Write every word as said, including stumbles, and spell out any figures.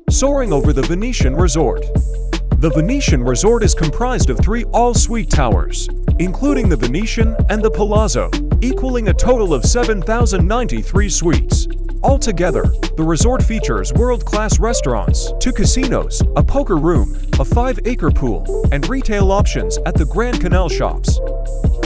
soaring over the Venetian Resort. The Venetian Resort is comprised of three all-suite towers, including the Venetian and the Palazzo, equaling a total of seven thousand ninety-three suites. Altogether, the resort features world-class restaurants, two casinos, a poker room, a five-acre pool, and retail options at the Grand Canal shops.